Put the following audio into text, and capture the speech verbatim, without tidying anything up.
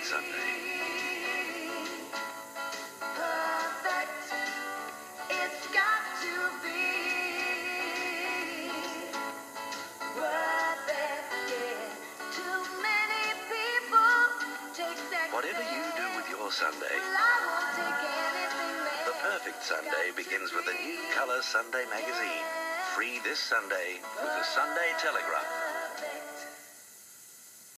perfect Sunday. Perfect, it's got to be worth it, yeah. Too many people take second. Whatever you do with your Sunday, Well, I won't take anything less. the perfect Sunday begins with a new colour Sunday magazine. Free this Sunday with the Sunday Telegraph.